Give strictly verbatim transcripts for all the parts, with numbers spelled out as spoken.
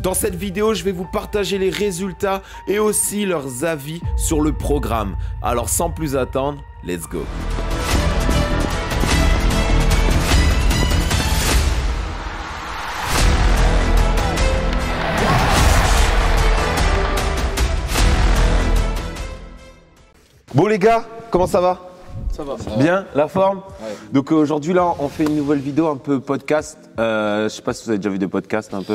Dans cette vidéo, je vais vous partager les résultats et aussi leurs avis sur le programme. Alors sans plus attendre, let's go. Bon les gars, comment ça va? Ça va. Ça Bien, la forme? Ouais. Donc euh, aujourd'hui là, on fait une nouvelle vidéo un peu podcast. Euh, je sais pas si vous avez déjà vu des podcasts un peu.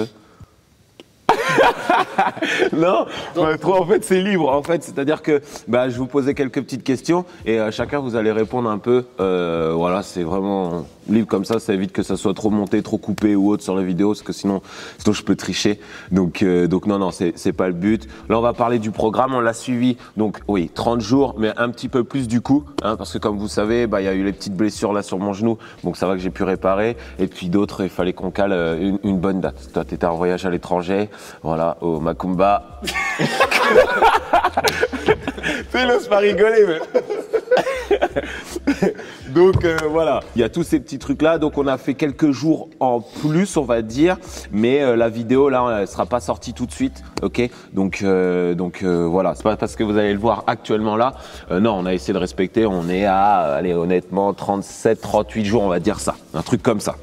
Non, ouais, trop, en fait c'est libre en fait, c'est-à-dire que bah, je vous posais quelques petites questions et euh, chacun vous allez répondre un peu, euh, voilà, c'est vraiment libre comme ça, ça évite que ça soit trop monté, trop coupé ou autre sur la vidéo, parce que sinon, sinon je peux tricher, donc, euh, donc non, non, c'est pas le but. Là on va parler du programme, on l'a suivi, donc oui, trente jours, mais un petit peu plus du coup, hein, parce que comme vous savez, bah, y a eu les petites blessures là sur mon genou, donc ça va que j'ai pu réparer, et puis d'autres, il fallait qu'on cale une, une bonne date. Toi t'étais en voyage à l'étranger, voilà, au Macumba. Tu n'oses pas rigoler, mais. Donc euh, voilà, il y a tous ces petits trucs là, donc on a fait quelques jours en plus on va dire, mais euh, la vidéo là elle sera pas sortie tout de suite, ok, donc, euh, donc euh, voilà, c'est pas parce que vous allez le voir actuellement là, euh, non on a essayé de respecter, on est à, allez honnêtement trente-sept trente-huit jours on va dire ça, un truc comme ça.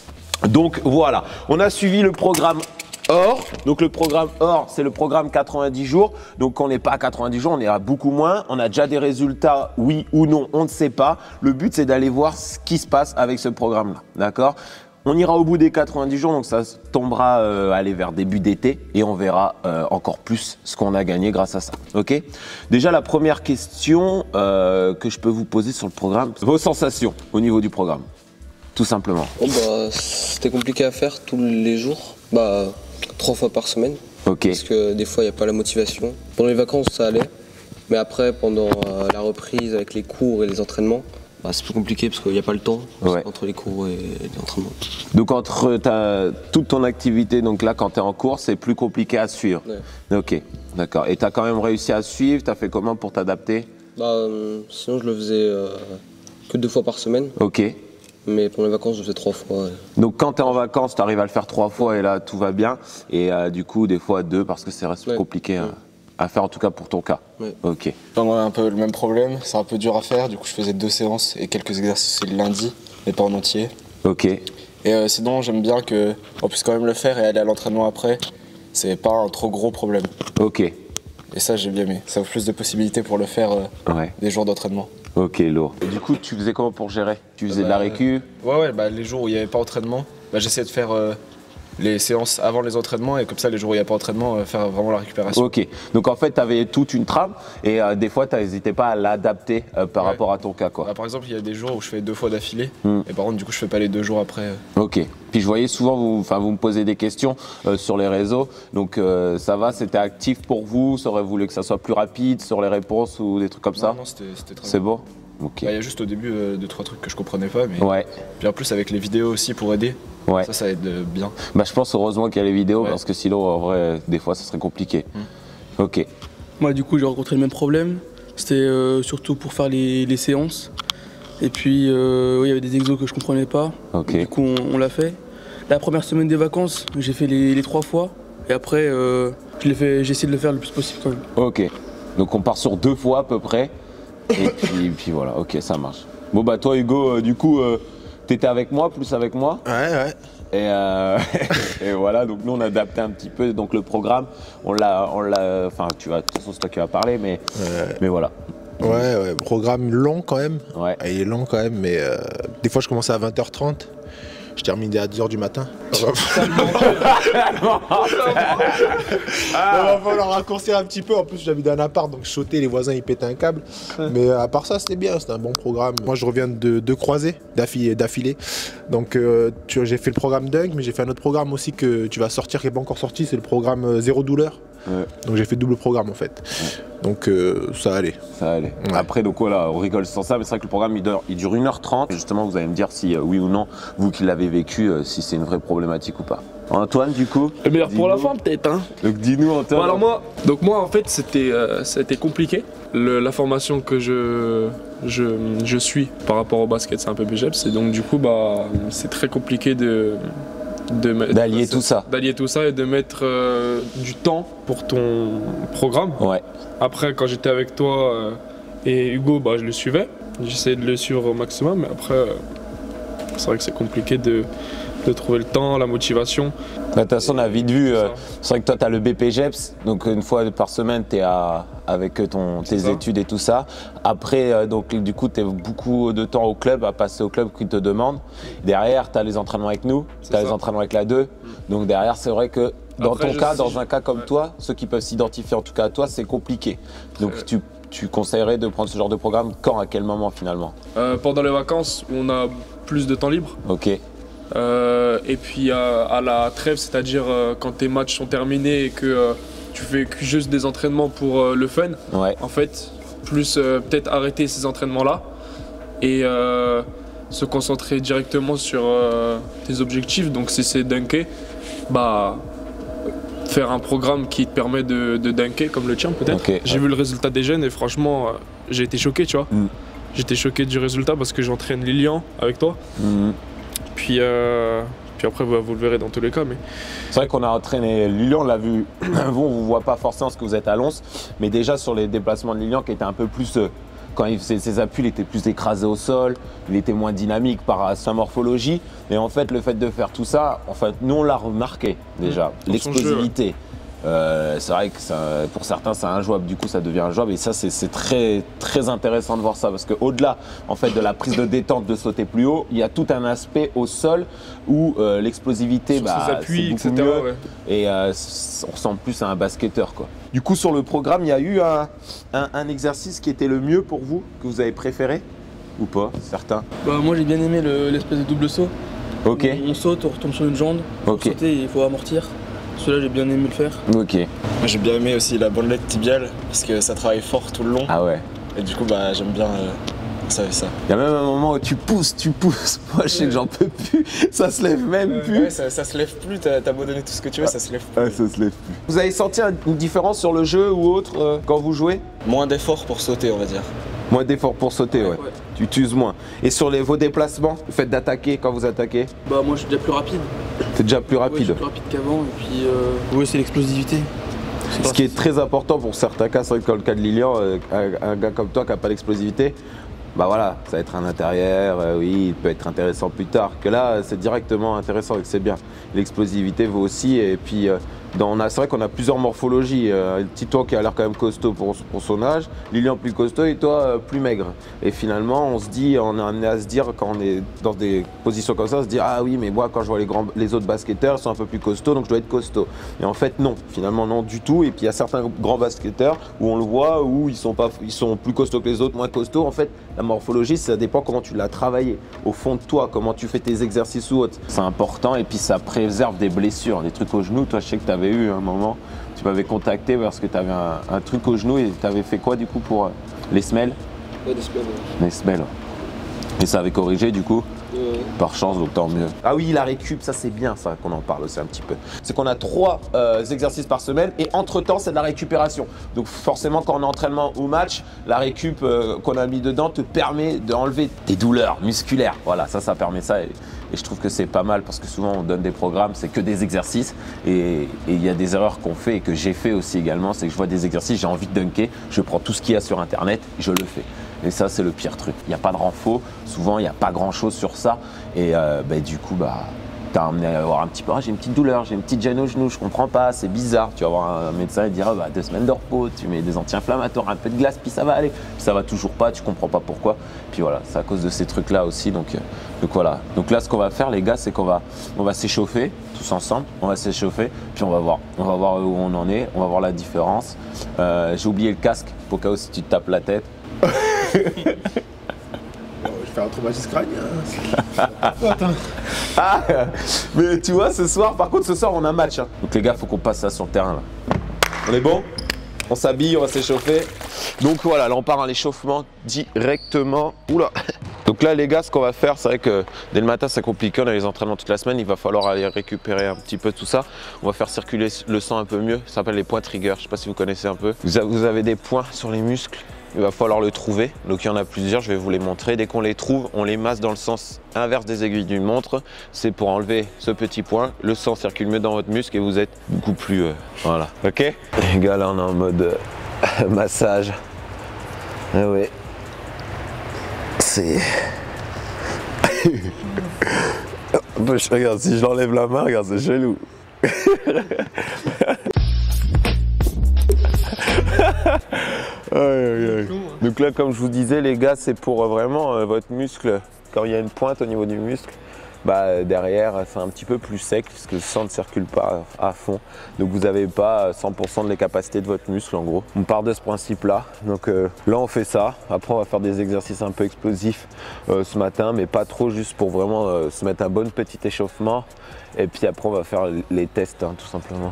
Donc voilà, on a suivi le programme Or, donc le programme Or, c'est le programme quatre-vingt-dix jours, donc on n'est pas à quatre-vingt-dix jours, on est à beaucoup moins, on a déjà des résultats, oui ou non, on ne sait pas. Le but c'est d'aller voir ce qui se passe avec ce programme-là, d'accord? On ira au bout des quatre-vingt-dix jours, donc ça tombera euh, aller vers début d'été et on verra euh, encore plus ce qu'on a gagné grâce à ça, ok? Déjà la première question euh, que je peux vous poser sur le programme, vos sensations au niveau du programme, tout simplement. Bon, bah, c'était compliqué à faire tous les jours. Bah, trois fois par semaine, okay. Parce que des fois il n'y a pas la motivation. Pendant les vacances ça allait, mais après pendant euh, la reprise avec les cours et les entraînements, bah, c'est plus compliqué parce qu'il n'y a pas le temps, ouais. Entre les cours et, et l'entraînement. Donc entre ta, toute ton activité, donc là quand tu es en cours, c'est plus compliqué à suivre, ouais. Ok, d'accord. Et tu as quand même réussi à suivre, tu as fait comment pour t'adapter? Bah, euh, sinon je le faisais euh, que deux fois par semaine. Ok. Mais pendant les vacances, je faisais trois fois. Ouais. Donc quand tu es en vacances, tu arrives à le faire trois fois et là tout va bien. Et euh, du coup, des fois deux parce que c'est reste ouais. compliqué ouais. À, à faire, en tout cas pour ton cas. Ouais. Ok. J'en ai un peu le même problème, c'est un peu dur à faire. Du coup, je faisais deux séances et quelques exercices le lundi, mais pas en entier. Ok. Et euh, sinon, j'aime bien qu'on puisse quand même le faire et aller à l'entraînement après. C'est pas un trop gros problème. Ok. Et ça, j'ai bien aimé. Ça offre plus de possibilités pour le faire euh, ouais. des jours d'entraînement. Ok, lourd. Et du coup, tu faisais comment pour gérer? Tu faisais bah, de la récup? Ouais, ouais, bah, les jours où il n'y avait pas entraînement, bah, j'essayais de faire euh, les séances avant les entraînements et comme ça, les jours où il n'y a pas entraînement, euh, faire vraiment la récupération. Ok, donc en fait, tu avais toute une trame et euh, des fois, tu n'hésitais pas à l'adapter euh, par ouais. rapport à ton cas, quoi. Bah, par exemple, il y a des jours où je fais deux fois d'affilée hmm. et par contre, du coup, je fais pas les deux jours après. Euh. Ok. Puis je voyais souvent, vous, vous me posez des questions euh, sur les réseaux, donc euh, ça va, c'était actif pour vous? Ça aurait voulu que ça soit plus rapide sur les réponses ou des trucs comme non, ça? Non, c'était très C'est beau. Ok. Il bah, y a juste au début euh, deux trois trucs que je comprenais pas, mais ouais. Puis en plus avec les vidéos aussi pour aider, ouais. ça, ça aide bien. Bah je pense heureusement qu'il y a les vidéos ouais. parce que sinon en vrai des fois ça serait compliqué. Mmh. Ok. Moi du coup j'ai rencontré le même problème, c'était euh, surtout pour faire les, les séances. Et puis euh, il y avait des exos que je comprenais pas, okay. Du coup on, on l'a fait. La première semaine des vacances, j'ai fait les, les trois fois et après euh, j'ai essayé de le faire le plus possible quand même. Ok, donc on part sur deux fois à peu près. Et puis, puis voilà, ok, ça marche. Bon bah toi Hugo, euh, du coup, euh, t'étais avec moi, plus avec moi. Ouais, ouais. Et, euh, et voilà, donc nous on a adapté un petit peu donc le programme. On l'a, on l'a, enfin tu vas, de toute façon c'est toi qui vas parler, mais, euh, mais voilà. Ouais, ouais, programme long quand même. Ouais. Il est long quand même, mais euh, des fois je commençais à vingt heures trente. Je terminais à dix heures du matin. Ah. On va falloir raccourcir un petit peu. En plus, j'habite dans un appart, donc je sautais, les voisins ils pétaient un câble. Mais à part ça, c'était bien, c'était un bon programme. Moi, je reviens de deux croisés d'affilée. Donc, euh, j'ai fait le programme Dunk, mais j'ai fait un autre programme aussi que tu vas sortir, qui n'est pas encore sorti. C'est le programme Zéro Douleur. Ouais. Donc j'ai fait double programme en fait. Ouais. Donc euh, ça allait. Ça allait. Ouais. Après donc voilà, on rigole sans ça, mais c'est vrai que le programme il dure, il dure une heure trente. Justement vous allez me dire si euh, oui ou non, vous qui l'avez vécu, euh, si c'est une vraie problématique ou pas. Antoine du coup le meilleur pour la fin peut-être hein. Donc dis-nous Antoine. Bon, alors moi, donc moi en fait c'était euh, c'était compliqué. Le, la formation que je, je, je suis par rapport au basket c'est un peu B G E P S et donc du coup bah c'est très compliqué de d'allier tout ça. D'allier tout ça et de mettre euh, du temps pour ton programme. Ouais. Après, quand j'étais avec toi euh, et Hugo, bah, je le suivais. J'essayais de le suivre au maximum, mais après, euh, c'est vrai que c'est compliqué de, de trouver le temps, la motivation. De toute façon, on a vite vu, euh, c'est vrai que toi, tu as le B P G E P S, donc une fois par semaine, tu es avec ton, tes ça. études et tout ça. Après, euh, donc, du coup, tu as beaucoup de temps au club, à passer au club qui te demande. Derrière, tu as les entraînements avec nous, tu as les entraînements avec la deux. Mm. Donc derrière, c'est vrai que dans Après, ton cas, dans si un cas comme ouais. toi, ceux qui peuvent s'identifier en tout cas à toi, c'est compliqué. Donc euh... tu, tu conseillerais de prendre ce genre de programme quand, à quel moment finalement? euh, Pendant les vacances où on a plus de temps libre. Ok. Euh, et puis euh, à la trêve, c'est-à-dire euh, quand tes matchs sont terminés et que euh, tu fais juste des entraînements pour euh, le fun, ouais. en fait, plus euh, peut-être arrêter ces entraînements-là et euh, se concentrer directement sur euh, tes objectifs. Donc si c'est dunker, bah, faire un programme qui te permet de, de dunker comme le tien peut-être. Okay. J'ai ouais. vu le résultat des jeunes et franchement, euh, j'ai été choqué, tu vois. Mm. J'étais choqué du résultat parce que j'entraîne Lilian avec toi. Mm. Puis, euh, puis après, vous, vous le verrez dans tous les cas. Mais... C'est vrai qu'on a entraîné Lilian, on l'a vu. Vous, on ne vous voit pas forcément parce que vous êtes à Lons. Mais déjà sur les déplacements de Lilian qui étaient un peu plus... Euh, quand il faisait ses appuis, il était plus écrasé au sol. Il était moins dynamique par sa morphologie. Et en fait, le fait de faire tout ça, en fait, nous, on l'a remarqué déjà. Mmh, l'explosivité. Euh, c'est vrai que ça, pour certains c'est injouable, du coup ça devient injouable et ça c'est très très intéressant de voir ça parce qu'au-delà en fait de la prise de détente de sauter plus haut, il y a tout un aspect au sol où euh, l'explosivité bah, c'est beaucoup mieux ouais. et euh, on ressemble plus à un basketteur quoi. Du coup sur le programme il y a eu un, un, un exercice qui était le mieux pour vous, que vous avez préféré ou pas, certains? Bah, moi j'ai bien aimé l'espèce le, de double saut. Ok. On, on saute, on retombe sur une jambe, pour okay. sauter il faut amortir. Celui-là, j'ai bien aimé le faire. Ok. Moi, j'ai bien aimé aussi la bandelette tibiale parce que ça travaille fort tout le long. Ah ouais. Et du coup, bah, j'aime bien euh, ça et ça. Il y a même un moment où tu pousses, tu pousses. Moi, je sais que j'en peux plus. Ça se lève même euh, plus. Ouais, ça, ça se lève plus. T'as beau donner tout ce que tu veux, ah. ça se lève plus. Ah, ça se lève plus. Vous avez senti une différence sur le jeu ou autre euh, quand vous jouez? Moins d'efforts pour sauter, on va dire. Moins d'efforts pour sauter, ouais. ouais. ouais. Tu t'uses moins. Et sur les, vos déplacements, le fait d'attaquer quand vous attaquez? Bah moi je suis déjà plus rapide. T'es déjà plus rapide? Ouais, je suis plus rapide qu'avant et puis euh... oui c'est l'explosivité. Ce qui est très important pour certains cas, c'est vrai que dans le cas de Lilian, euh, un, un gars comme toi qui n'a pas d'explosivité, bah voilà, ça va être un intérieur, euh, oui, il peut être intéressant plus tard. Que là, c'est directement intéressant et que c'est bien. L'explosivité vaut aussi et puis euh, c'est vrai qu'on a plusieurs morphologies. Euh, Tito qui a l'air quand même costaud pour, pour son âge, Lilian plus costaud et toi euh, plus maigre. Et finalement, on se dit, on est amené à se dire quand on est dans des positions comme ça, on se dit ah oui, mais moi quand je vois les, grands, les autres basketteurs, ils sont un peu plus costauds, donc je dois être costaud. Et en fait non, finalement non du tout. Et puis il y a certains grands basketteurs où on le voit, où ils sont, pas, ils sont plus costauds que les autres, moins costauds. En fait, la morphologie, ça dépend comment tu l'as travaillé au fond de toi, comment tu fais tes exercices ou autres. C'est important et puis ça préserve des blessures, des trucs au genou. Toi, je sais que tu avais eu un moment, tu m'avais contacté parce que tu avais un, un truc au genou et tu avais fait quoi du coup pour euh, les semelles? Ouais, des semelles. Les semelles. Et ça avait corrigé du coup? Ouais. Par chance, donc tant mieux. Ah oui, la récup, ça c'est bien ça qu'on en parle aussi un petit peu. C'est qu'on a trois euh, exercices par semaine et entre-temps, c'est de la récupération. Donc forcément, quand on est en entraînement ou match, la récup euh, qu'on a mis dedans te permet d'enlever des douleurs musculaires. Voilà, ça, ça permet ça. Et, et je trouve que c'est pas mal parce que souvent, on donne des programmes, c'est que des exercices. Et il y a des erreurs qu'on fait et que j'ai fait aussi également, c'est que je vois des exercices, j'ai envie de dunker, je prends tout ce qu'il y a sur Internet, je le fais. Et ça, c'est le pire truc. Il n'y a pas de renfort. Souvent, il n'y a pas grand-chose sur ça. Et euh, bah, du coup, bah, tu as amené à avoir un petit peu, ah, j'ai une petite douleur, j'ai une petite gêne au genou, je comprends pas, c'est bizarre. Tu vas voir un médecin et dire, ah, bah, deux semaines de repos, tu mets des anti-inflammatoires, un peu de glace, puis ça va aller. Puis ça va toujours pas, tu comprends pas pourquoi. Puis voilà, c'est à cause de ces trucs-là aussi. Donc, euh, donc voilà. Donc là, ce qu'on va faire, les gars, c'est qu'on va, on va s'échauffer tous ensemble. On va s'échauffer, puis on va voir. On va voir où on en est, on va voir la différence. Euh, j'ai oublié le casque, pour cas où si tu te tapes la tête. Je vais faire un traumatisme crânien. Ah, mais tu vois, ce soir, par contre, ce soir, on a un match. Hein. Donc les gars, il faut qu'on passe ça sur le terrain. Là. On est bon? On s'habille, on va s'échauffer. Donc voilà, là, on part à l'échauffement directement. Oula. Donc là, les gars, ce qu'on va faire, c'est vrai que dès le matin, c'est compliqué. On a les entraînements toute la semaine. Il va falloir aller récupérer un petit peu tout ça. On va faire circuler le sang un peu mieux. Ça s'appelle les points trigger. Je ne sais pas si vous connaissez un peu. Vous avez des points sur les muscles. il va falloir le trouver. Donc il y en a plusieurs, je vais vous les montrer. Dès qu'on les trouve, on les masse dans le sens inverse des aiguilles d'une montre. C'est pour enlever ce petit point. Le sang circule mieux dans votre muscle et vous êtes beaucoup plus... Euh, voilà, ok? Les gars, là on est en mode euh, massage. Ah ouais. C'est... Regarde, si je l'enlève la main, regarde, c'est chelou. Aïe, aïe, aïe. Donc là, comme je vous disais, les gars, c'est pour euh, vraiment euh, votre muscle. Quand il y a une pointe au niveau du muscle, bah, derrière, c'est un petit peu plus sec puisque le sang ne circule pas à fond. Donc vous n'avez pas cent pour cent de les capacités de votre muscle en gros. On part de ce principe-là. Donc euh, là, on fait ça. Après, on va faire des exercices un peu explosifs euh, ce matin, mais pas trop, juste pour vraiment euh, se mettre un bon petit échauffement. Et puis après, on va faire les tests, hein, tout simplement.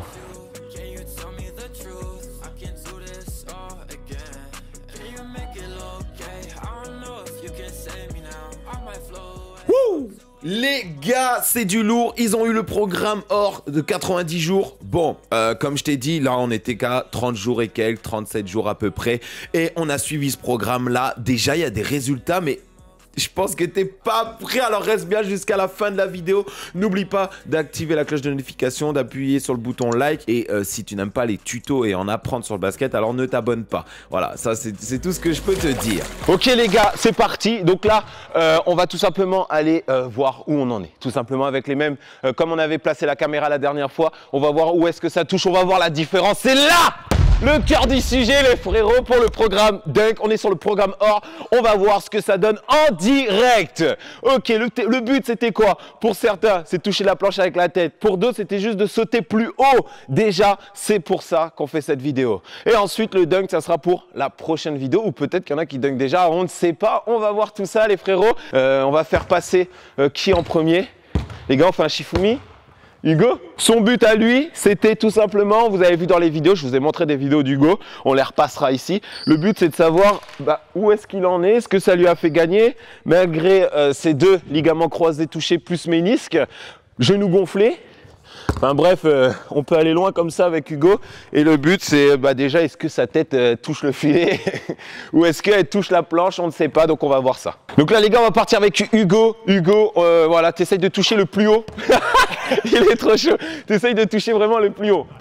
Les gars, c'est du lourd, ils ont eu le programme hors de quatre-vingt-dix jours. Bon, euh, comme je t'ai dit, là on était qu'à trente jours et quelques, trente-sept jours à peu près. Et on a suivi ce programme-là. Déjà, il y a des résultats, mais... je pense que t'es pas prêt, alors reste bien jusqu'à la fin de la vidéo. N'oublie pas d'activer la cloche de notification, d'appuyer sur le bouton like. Et euh, si tu n'aimes pas les tutos et en apprendre sur le basket, alors ne t'abonne pas. Voilà, ça c'est tout ce que je peux te dire. Ok les gars, c'est parti. Donc là, euh, on va tout simplement aller euh, voir où on en est. Tout simplement avec les mêmes, euh, comme on avait placé la caméra la dernière fois, on va voir où est-ce que ça touche, on va voir la différence. C'est là le cœur du sujet, les frérots, pour le programme Dunk. On est sur le programme Or. On va voir ce que ça donne en direct. Ok, le, le but, c'était quoi? Pour certains, c'est toucher la planche avec la tête. Pour d'autres, c'était juste de sauter plus haut. Déjà, c'est pour ça qu'on fait cette vidéo. Et ensuite, le Dunk, ça sera pour la prochaine vidéo. Ou peut-être qu'il y en a qui dunkent déjà. On ne sait pas. On va voir tout ça, les frérots. Euh, on va faire passer euh, qui en premier? Les gars, on fait un Shifumi. Hugo, son but à lui, c'était tout simplement, vous avez vu dans les vidéos, je vous ai montré des vidéos d'Hugo, on les repassera ici. Le but, c'est de savoir bah, où est-ce qu'il en est, ce que ça lui a fait gagner, malgré euh, ces deux ligaments croisés touchés plus ménisques, genoux gonflés. Enfin bref, euh, on peut aller loin comme ça avec Hugo. Et le but, c'est bah, déjà, est-ce que sa tête euh, touche le filet ou est-ce qu'elle touche la planche? On ne sait pas, donc on va voir ça. Donc là, les gars, on va partir avec Hugo. Hugo, euh, voilà, tu essayes de toucher le plus haut. Il est trop chaud. Tu essayes de toucher vraiment le plus haut.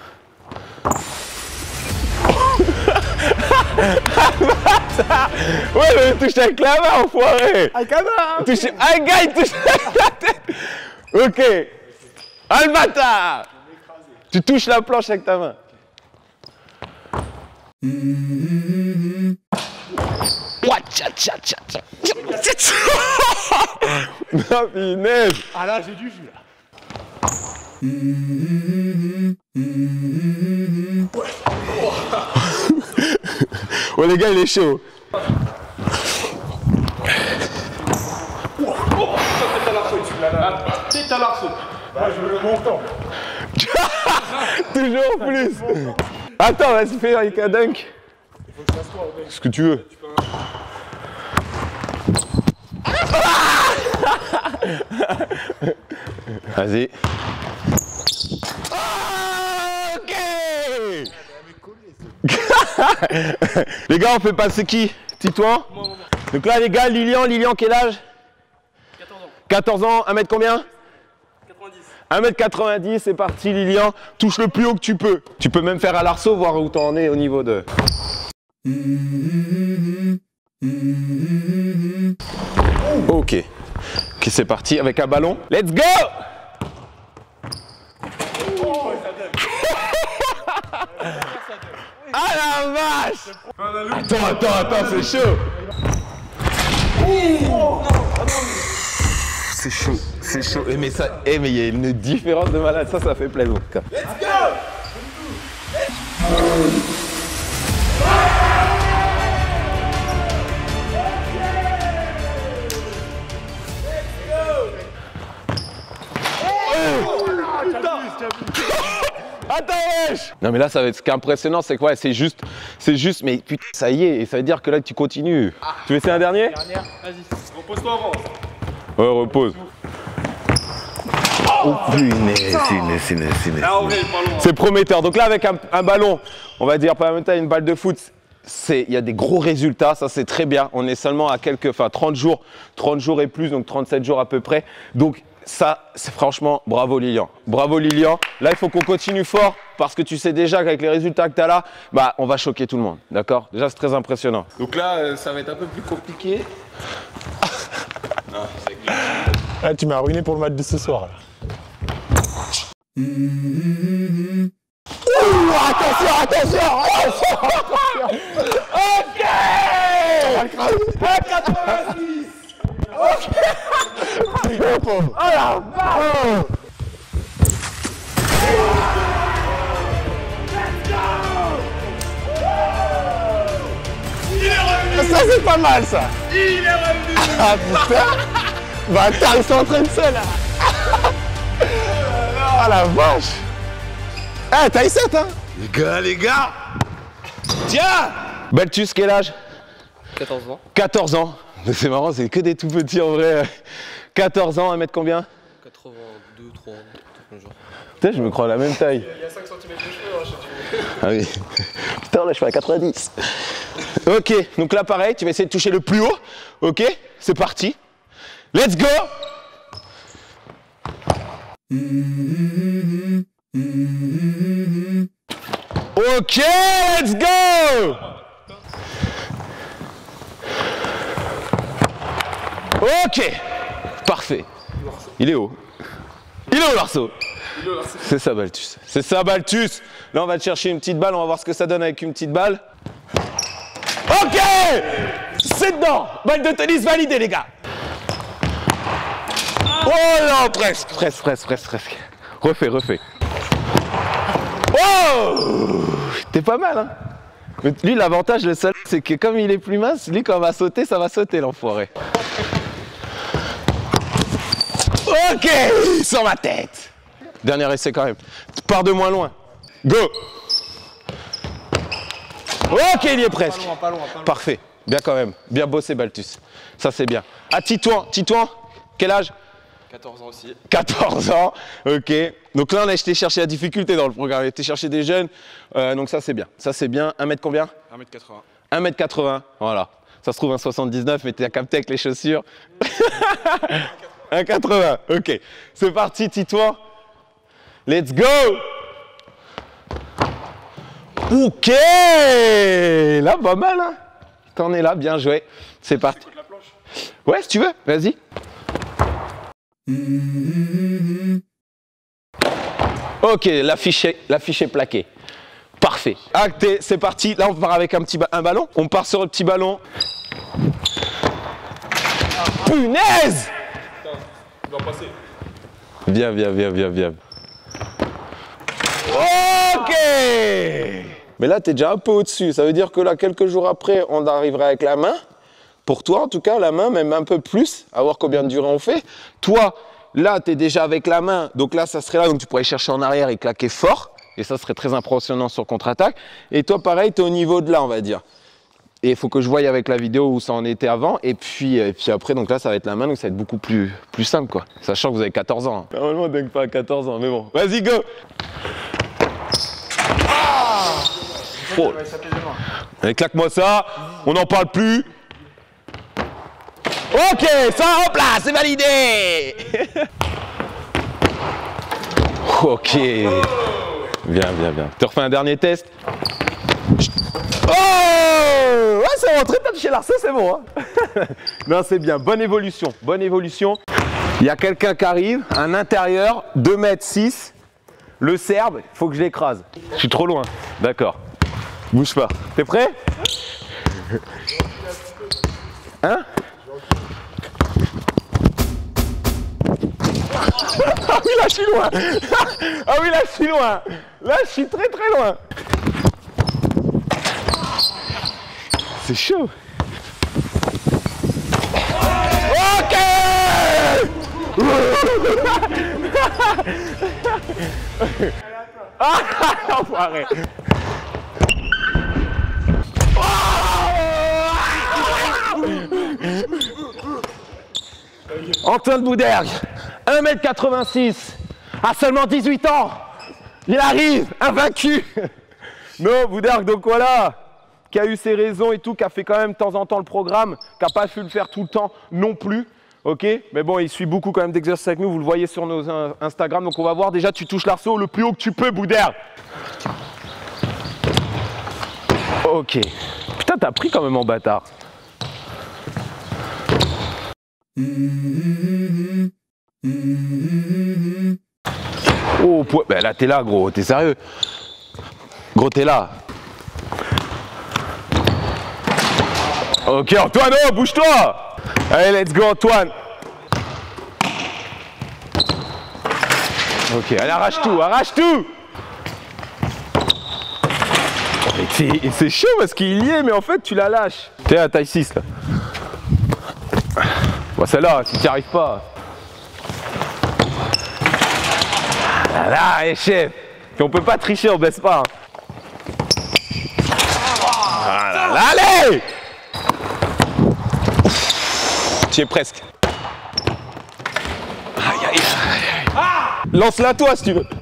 Ouais, mais touche avec la main, enfoiré. Avec la main. Touche... Ah, gars, il touche avec la tête. Ok. Ah, le bâtard! Tu touches la planche avec ta main. Non, punaise! Ah là, j'ai du jus là. Ouais, les gars, il est chaud. C'est à l'arceau. Bah, je veux le montant. Toujours plus. Attends, vas-y, fais avec un dunk. Il faut que je fasse quoi, mec? Ce que tu veux. Vas-y. Ok. Les gars, on fait passer qui? Titouan? Donc là, les gars, Lilian, Lilian, quel âge? quatorze ans. quatorze ans, un mètre combien? quatre-vingt-dix. un mètre quatre-vingt-dix, c'est parti Lilian. Touche le plus haut que tu peux. Tu peux même faire à l'arceau, voir où t'en es au niveau de... Ok. Ok, c'est parti avec un ballon. Let's go! Ah la vache! Attends, attends, attends, c'est chaud! C'est chaud, c'est chaud. Eh mais ça, eh mais il y a une différence de malade, ça, ça fait plaisir. Let's go! Attends, wesh! Non mais là, ça va être, ce qui est impressionnant, c'est quoi? C'est juste, c'est juste, mais putain, ça y est, et ça veut dire que là, tu continues. Ah. Tu veux essayer un dernier? Dernière, vas-y, repose-toi avant. Ouais, repose. Oh punaise, punaise, punaise, punaise. Ah, okay, c'est prometteur. Donc là, avec un, un ballon, on va dire pas même temps une balle de foot, il y a des gros résultats, ça c'est très bien. On est seulement à quelques, enfin trente jours, trente jours et plus, donc trente-sept jours à peu près. Donc ça, c'est franchement, bravo Lilian. Bravo Lilian. Là, il faut qu'on continue fort parce que tu sais déjà qu'avec les résultats que tu as là, bah, on va choquer tout le monde. D'accord? Déjà, c'est très impressionnant. Donc là, euh, ça va être un peu plus compliqué. Non, c'est ah, tu m'as ruiné pour le match de ce soir. Là. Mmh. Ouh, attention, attention, attention, attention. Ok. quatre-vingt-six. Ok. Oh la vache. Ça c'est pas mal ça. Il est revenu. Ah putain. Bah attends, ils sont en train de se là. Oh la vache. Eh, hey, taille sept hein. Les gars, les gars. Tiens. Balthus, quel âge? quatorze ans. quatorze ans. C'est marrant, c'est que des tout petits en vrai. quatorze ans, un mètre combien? quatre-vingt-deux, trois, un genre. Putain, je me crois à la même taille. Il y a cinq centimètres de cheveux, hein, je sais. Ah oui. Putain, là, je fais à quatre-vingt-dix. Ok, donc là, pareil, tu vas essayer de toucher le plus haut. Ok, c'est parti. Let's go. Ok, let's go. Ok, parfait. Il est haut. Il est haut l'arceau. C'est ça Balthus. C'est ça Balthus. Là on va te chercher une petite balle, on va voir ce que ça donne avec une petite balle. Ok. C'est dedans. Balle de tennis validée les gars. Oh non, presque, presque, presque, presque, presque. Refais, refais. Oh. T'es pas mal hein. Mais lui l'avantage le seul c'est que comme il est plus mince, lui quand on va sauter, ça va sauter l'enfoiré. Ok, sur ma tête. Dernier essai quand même. Pars de moins loin. Go. Ok, il y est presque. Pas loin, pas loin, pas loin. Parfait. Bien quand même. Bien bossé, Balthus. Ça, c'est bien. Ah, Titouan. Titouan, quel âge? quatorze ans aussi. quatorze ans. Ok. Donc là, on a été chercher la difficulté dans le programme. On a été chercher des jeunes. Euh, donc ça, c'est bien. Ça, c'est bien. un mètre combien? un mètre quatre-vingts. un mètre quatre-vingts. Voilà. Ça se trouve un soixante-dix-neuf, mais t'as capté avec les chaussures. un mètre quatre-vingts. Ok. C'est parti, Titouan. Let's go. Ok. Là, pas mal, hein. T'en es là, bien joué. C'est parti. Ouais, si tu veux, vas-y. Ok, l'affiche est, l'affiche est plaquée. Parfait. Acté, c'est parti. Là, on part avec un petit ba un ballon. On part sur le petit ballon. Punaise! Il doit passer. Viens, viens, viens, viens, viens. Ok! Mais là, tu es déjà un peu au-dessus. Ça veut dire que là, quelques jours après, on arrivera avec la main. Pour toi, en tout cas, la main, même un peu plus. À voir combien de durée on fait. Toi, là, tu es déjà avec la main. Donc là, ça serait là. Donc tu pourrais chercher en arrière et claquer fort. Et ça serait très impressionnant sur contre-attaque. Et toi, pareil, tu es au niveau de là, on va dire. Et il faut que je voie avec la vidéo où ça en était avant. Et puis, et puis après, donc là, ça va être la main. Donc ça va être beaucoup plus, plus simple, quoi. Sachant que vous avez quatorze ans. Hein. Normalement, on ne dingue pas à quatorze ans. Mais bon, vas-y, go! Ah oh. Allez, claque-moi ça. On n'en parle plus. Ok, ça en place, c'est validé. Ok. Bien, bien, bien. Tu refais un dernier test. Oh! Ouais, c'est rentré, t'as touché l'arceau, c'est bon. Hein. Non, c'est bien. Bonne évolution. Bonne évolution. Il y a quelqu'un qui arrive, un intérieur, deux mètres six. Le Serbe, il faut que je l'écrase. Je suis trop loin. D'accord. Bouge pas. T'es prêt? Hein? Ah oui, là, je suis loin. Ah oui, là, je suis loin. Là, je suis très, très loin. C'est chaud. Ok. Ah, enfoiré. Antoine Boudergue, un mètre quatre-vingt-six, à seulement dix-huit ans. Il arrive, invaincu. Non, Boudergue, donc voilà. qui a eu ses raisons et tout, qui a fait quand même de temps en temps le programme, qui n'a pas pu le faire tout le temps non plus. Ok, mais bon, il suit beaucoup quand même d'exercices avec nous, vous le voyez sur nos Instagram. Donc on va voir, déjà tu touches l'arceau le plus haut que tu peux, Boudère. Ok. Putain, t'as pris quand même en bâtard. Oh, bah là t'es là gros, t'es sérieux? Gros t'es là. Ok Antoine, oh bouge-toi. Allez let's go Antoine. Ok, allez arrache tout, arrache tout. C'est chaud parce qu'il y est mais en fait tu la lâches. T'es à taille six là. Bon celle-là, si tu n'y arrives pas. Ah là, et chef. Puis on peut pas tricher, on baisse pas. Hein. Ah là là, allez. Tu es presque. Aïe aïe aïe. Ah, lance-la toi si tu veux.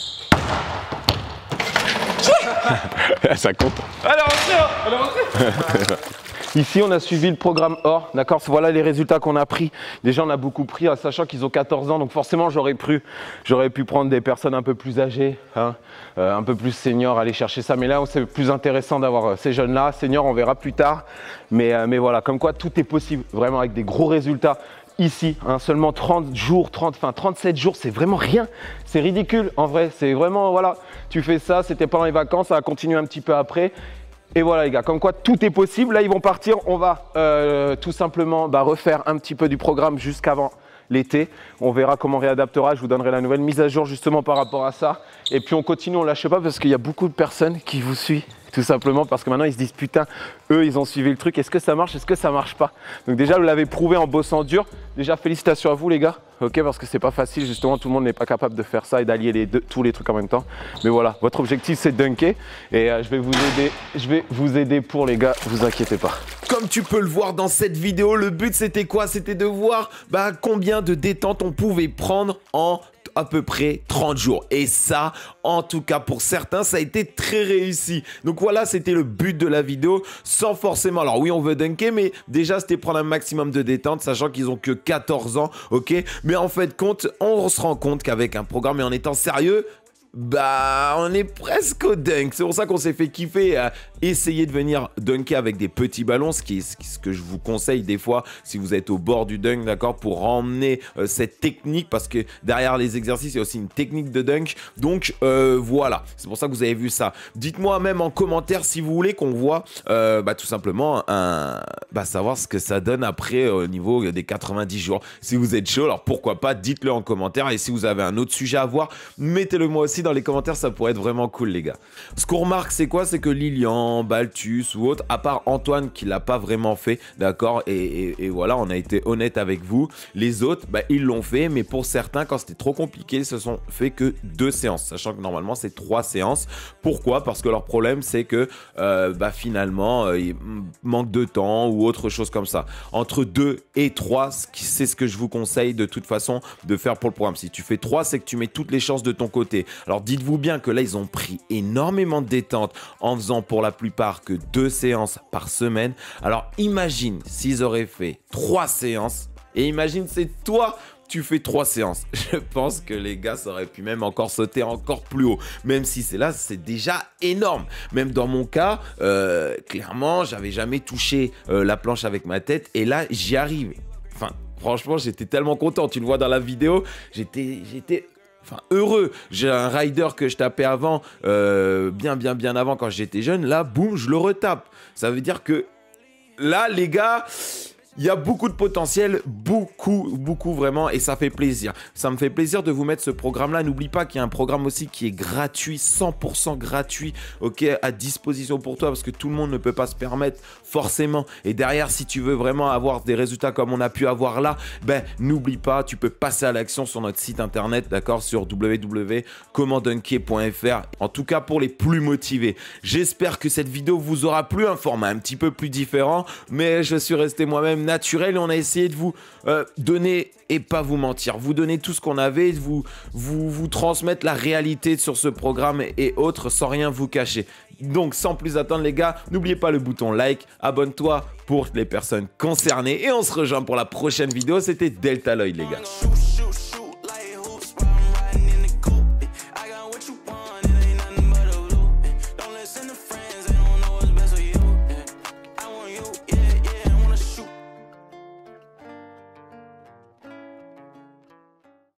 Ça compte. Allez, rentrez, allez, rentrez. Ici, on a suivi le programme Or, d'accord? Voilà les résultats qu'on a pris. Déjà, on a beaucoup pris, sachant qu'ils ont quatorze ans, donc forcément, j'aurais pu, j'aurais pu prendre des personnes un peu plus âgées, hein, euh, un peu plus seniors, aller chercher ça. Mais là, c'est plus intéressant d'avoir ces jeunes-là. Seniors, on verra plus tard. Mais, euh, mais voilà, comme quoi, tout est possible, vraiment avec des gros résultats. Ici, hein, seulement trente jours, trente, enfin trente-sept jours, c'est vraiment rien. C'est ridicule, en vrai. C'est vraiment, voilà, tu fais ça, c'était pendant les vacances, ça va continuer un petit peu après. Et voilà les gars, comme quoi tout est possible. Là ils vont partir, on va euh, tout simplement bah, refaire un petit peu du programme jusqu'avant l'été. On verra comment on réadaptera, je vous donnerai la nouvelle mise à jour justement par rapport à ça. Et puis on continue, on lâche pas parce qu'il y a beaucoup de personnes qui vous suivent. Tout simplement parce que maintenant ils se disent putain, eux ils ont suivi le truc, est-ce que ça marche, est-ce que ça marche pas? Donc déjà vous l'avez prouvé en bossant dur. Déjà félicitations à vous les gars, ok, parce que c'est pas facile justement, tout le monde n'est pas capable de faire ça et d'allier les deux, tous les trucs en même temps. Mais voilà, votre objectif c'est de dunker et euh, je vais vous aider, je vais vous aider pour les gars, vous inquiétez pas. Comme tu peux le voir dans cette vidéo, le but c'était quoi? C'était de voir bah, combien de détente on pouvait prendre en à peu près trente jours. Et ça, en tout cas pour certains, ça a été très réussi. Donc voilà, c'était le but de la vidéo, sans forcément... Alors oui, on veut dunker, mais déjà, c'était prendre un maximum de détente, sachant qu'ils ont que quatorze ans, ok? Mais en fait, compte, on se rend compte qu'avec un programme et en étant sérieux, bah, on est presque au dunk. C'est pour ça qu'on s'est fait kiffer à essayer de venir dunker avec des petits ballons, ce qui est ce que je vous conseille des fois si vous êtes au bord du dunk, d'accord, pour emmener euh, cette technique, parce que derrière les exercices, il y a aussi une technique de dunk. Donc euh, voilà, c'est pour ça que vous avez vu ça. Dites-moi même en commentaire si vous voulez qu'on voit euh, bah, tout simplement un, bah, savoir ce que ça donne après euh, au niveau des quatre-vingt-dix jours. Si vous êtes chaud, alors pourquoi pas, dites-le en commentaire. Et si vous avez un autre sujet à voir, mettez-le moi aussi dans les commentaires, ça pourrait être vraiment cool les gars. Ce qu'on remarque c'est quoi? C'est que Lilian, Balthus ou autre, à part Antoine qui l'a pas vraiment fait, d'accord, et, et, et voilà, on a été honnête avec vous, les autres, bah, ils l'ont fait, mais pour certains, quand c'était trop compliqué, ils se sont fait que deux séances, sachant que normalement c'est trois séances. Pourquoi? Parce que leur problème c'est que euh, bah, finalement euh, il manque de temps ou autre chose comme ça. Entre deux et trois, c'est ce que je vous conseille de toute façon de faire pour le programme. Si tu fais trois, c'est que tu mets toutes les chances de ton côté. Alors dites-vous bien que là, ils ont pris énormément de détente en faisant pour la plupart que deux séances par semaine. Alors imagine s'ils auraient fait trois séances et imagine c'est toi, tu fais trois séances. Je pense que les gars, ça aurait pu même encore sauter encore plus haut. Même si c'est là, c'est déjà énorme. Même dans mon cas, euh, clairement, j'avais jamais touché euh, la planche avec ma tête et là, j'y arrive. Enfin, franchement, j'étais tellement content. Tu le vois dans la vidéo, j'étais... j'étais Enfin, heureux. J'ai un rider que je tapais avant, euh, bien, bien, bien avant quand j'étais jeune. Là, boum, je le retape. Ça veut dire que là, les gars, il y a beaucoup de potentiel, beaucoup, beaucoup vraiment, et ça fait plaisir. Ça me fait plaisir de vous mettre ce programme-là. N'oublie pas qu'il y a un programme aussi qui est gratuit, cent pour cent gratuit, ok, à disposition pour toi, parce que tout le monde ne peut pas se permettre forcément. Et derrière, si tu veux vraiment avoir des résultats comme on a pu avoir là, ben n'oublie pas, tu peux passer à l'action sur notre site internet, d'accord, sur w w w point comment dunker point f r. En tout cas, pour les plus motivés. J'espère que cette vidéo vous aura plu, un format un petit peu plus différent, mais je suis resté moi-même naturel et on a essayé de vous euh, donner et pas vous mentir, vous donner tout ce qu'on avait, vous, vous, vous transmettre la réalité sur ce programme et, et autres sans rien vous cacher. Donc sans plus attendre les gars, n'oubliez pas le bouton like, abonne-toi pour les personnes concernées et on se rejoint pour la prochaine vidéo. C'était Deltaloid les gars.